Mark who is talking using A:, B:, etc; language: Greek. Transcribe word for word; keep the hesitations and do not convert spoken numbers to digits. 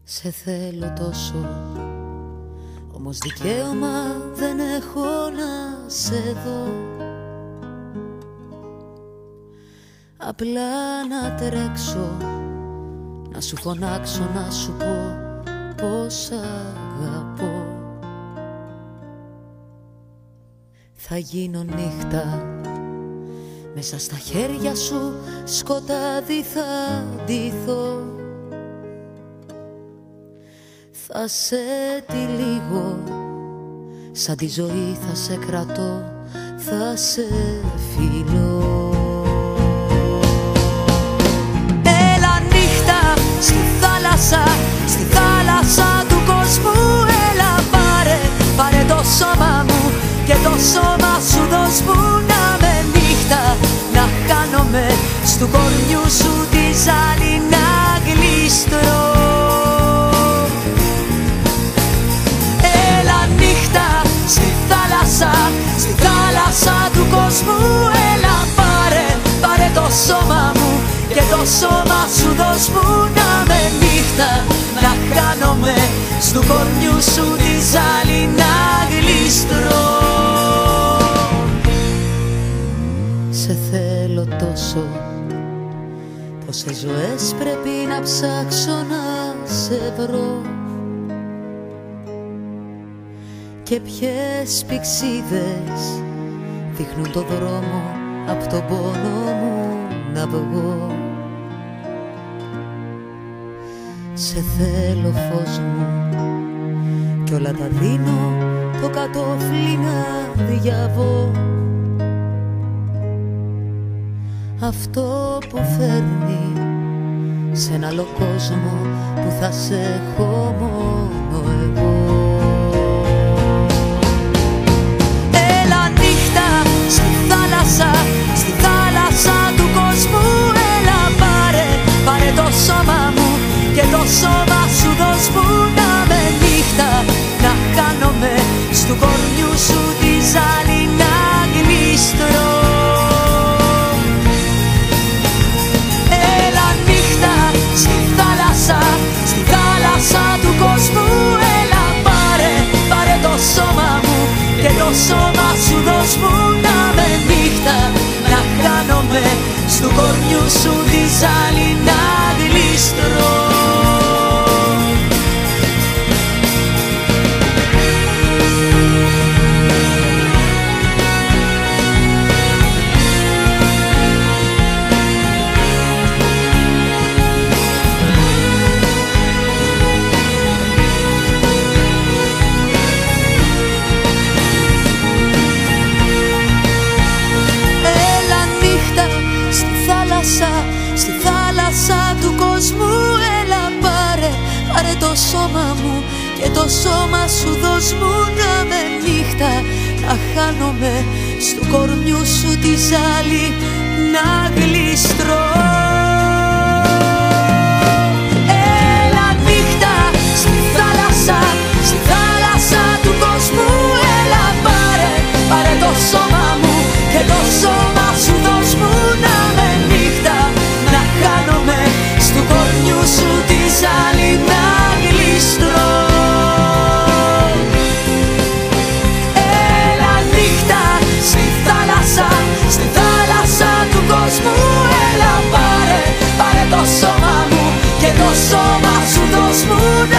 A: Σε θέλω τόσο, όμως δικαίωμα δεν έχω να σε δω. Απλά να τρέξω, να σου φωνάξω, να σου πω πως αγαπώ. Θα γίνω νύχτα, μέσα στα χέρια σου σκοτάδι θα ντυθώ. Θα σε τυλίγω, σαν τη ζωή θα σε κρατώ, θα σε φιλώ. Έλα νύχτα στη θάλασσα, στη θάλασσα του κόσμου. Έλα πάρε, πάρε το σώμα μου και το σώμα σου δώσ' μου. Να με νύχτα, να χάνομαι στου κορμιού σου τη ζάλη να γλιστρώ. Στη θάλασσα του κόσμου, έλα πάρε, πάρε το σώμα μου και το σώμα σου δώσ' μου. Να με νύχτα, να χάνομαι στου κορμιού σου τη ζάλη να γλιστρώ. Σε θέλω τόσο, πόσες ζωές πρέπει να ψάξω να σε βρω. Και ποιες πηξίδες δείχνουν το δρόμο απ' τον πόνο μου να βγω. Σε θέλω φως μου κι όλα τα δίνω το κατόφλι να διαβώ. Αυτό που φέρνει σε ένα άλλο κόσμο που θα σε έχω μόνο εγώ. Στη θάλασσα του κόσμου, έλα πάρε, πάρε το σώμα μου και το σώμα σου δώσ' μου. Να με νύχτα, να χάνομαι στου κορμιού σου τη ζάλη να γλιστρώ. Έλα νύχτα στη θάλασσα, στη θάλασσα του κόσμου. Έλα πάρε, πάρε το σώμα μου και το σώμα σου δώσ' μου. Να με νύχτα, να χάνομαι στου κορμιού σου τη ζάλη να γλιστρώ. Στη θάλασσα του κόσμου, έλα πάρε, πάρε το σώμα μου και το σώμα σου δώσ' μου. Να με νύχτα, να χάνομαι στου κορμιού σου τη ζάλη να γλιστρώ. Έλα νύχτα στη θάλασσα, στη θάλασσα του κόσμου. Έλα πάρε, πάρε το σώμα μου και το σώμα σου δώσ' μου. Να με νύχτα, να χάνομαι στου κορμιού σου τη ζάλη να γλιστρώ. Έλα νύχτα στη θάλασσα, στη θάλασσα του κόσμου. Έλα πάρε, πάρε το σώμα μου και το σώμα σου δώσ' μου.